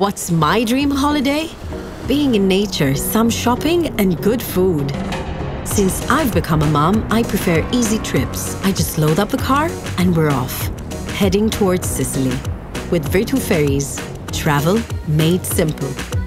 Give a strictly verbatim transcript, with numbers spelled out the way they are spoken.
What's my dream holiday? Being in nature, some shopping, and good food. Since I've become a mom, I prefer easy trips. I just load up the car and we're off. Heading towards Sicily. With Virtu Ferries, travel made simple.